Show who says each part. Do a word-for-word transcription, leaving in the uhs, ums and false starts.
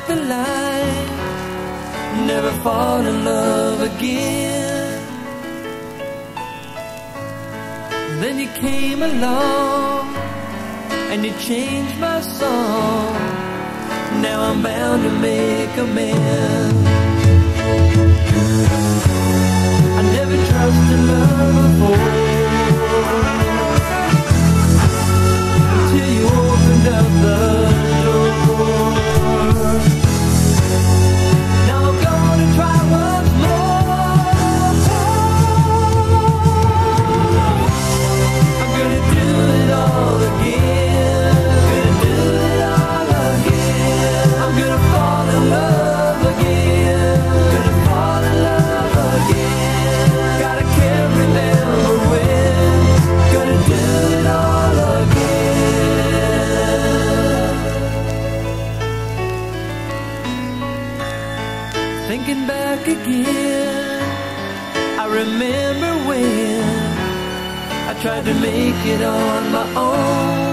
Speaker 1: the line, never fall in love again. Then you came along and you changed my song. Now I'm bound to make amends. I never trusted love before, until you opened up the door. Now I'm gonna try once more. I'm gonna do it all again. Gonna do it all again. I'm gonna fall in love again. Gonna fall in love again. Gotta can't remember when. Gonna do it all again. Thinking back again, I remember when I tried to make it on my own.